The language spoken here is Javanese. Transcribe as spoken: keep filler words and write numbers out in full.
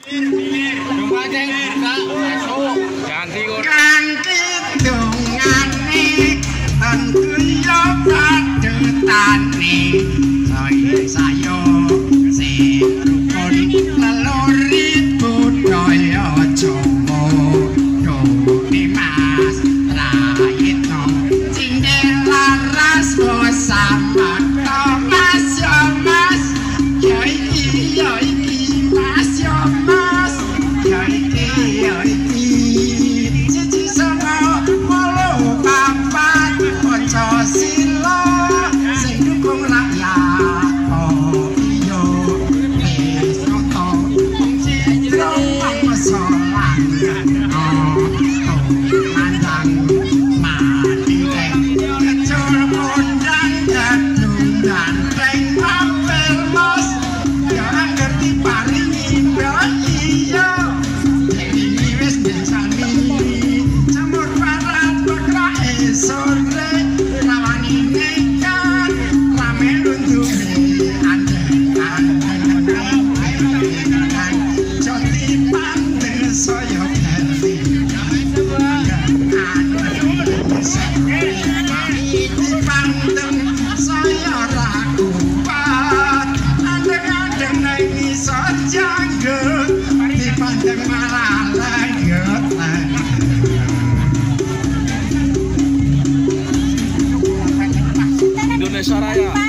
Ganti kok. Kanthi dongane anggun yo padhetane saya sayo sing rukun lelori budaya Jawa done Mas Rayitno cindelaras bosamak Mas yo Mas yo iki yo iki Mas yo Mas yo iki yo iki cici sama walau papat Pancasila sing dukung rakyat oh iya wis noto wong citra masalah oh mandang mati teh kecul kondang gadung dan teng mampir mos ya ngerti paringi iya ini wis desani jamur parat bakrae sore rawani nekat rame lundune andeng-andeng joti pandeng saya ganti pandeng saya ra kuat andeng-andeng nang isor janggut dipandeng malah lanjut Indonesia Raya.